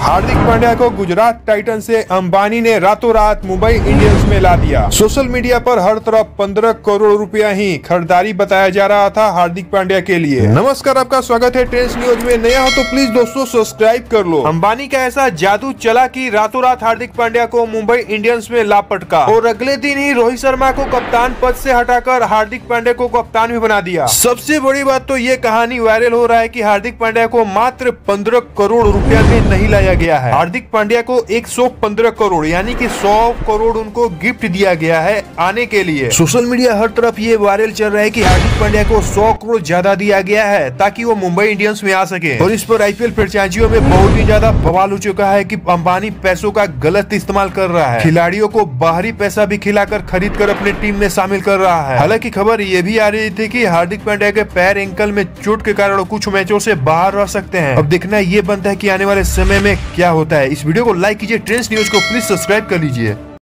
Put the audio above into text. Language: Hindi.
हार्दिक पांड्या को गुजरात टाइटन से अंबानी ने रातों रात मुंबई इंडियंस में ला दिया। सोशल मीडिया पर हर तरफ 15 करोड़ रुपया ही खरीदारी बताया जा रहा था हार्दिक पांड्या के लिए। नमस्कार, आपका स्वागत है ट्रेंड्स न्यूज में। नया हो तो प्लीज दोस्तों सब्सक्राइब कर लो। अंबानी का ऐसा जादू चला कि रातों रात हार्दिक पांड्या को मुंबई इंडियंस में ला पटका और अगले दिन ही रोहित शर्मा को कप्तान पद से हटाकर हार्दिक पांड्या को कप्तान भी बना दिया। सबसे बड़ी बात तो ये कहानी वायरल हो रहा है कि हार्दिक पांड्या को मात्र 15 करोड़ रुपया में नहीं लाया गया है। हार्दिक पांड्या को 115 करोड़ यानी कि 100 करोड़ उनको गिफ्ट दिया गया है आने के लिए। सोशल मीडिया हर तरफ ये वायरल चल रहा है कि हार्दिक पांड्या को 100 करोड़ ज्यादा दिया गया है ताकि वो मुंबई इंडियंस में आ सके। और इस पर आईपीएल फ्रेंचाइजियों में बहुत ही ज्यादा बवाल हो चुका है कि अंबानी पैसों का गलत इस्तेमाल कर रहा है, खिलाड़ियों को बाहरी पैसा भी खिलाकर खरीद कर अपने टीम में शामिल कर रहा है। हालांकि खबर ये भी आ रही थी कि हार्दिक पांड्या के पैर एंकल में चोट के कारण कुछ मैचों से बाहर रह सकते हैं। अब देखना ये बनता है कि आने वाले समय में क्या होता है। इस वीडियो को लाइक कीजिए, ट्रेंड्स न्यूज को प्लीज सब्सक्राइब कर लीजिए।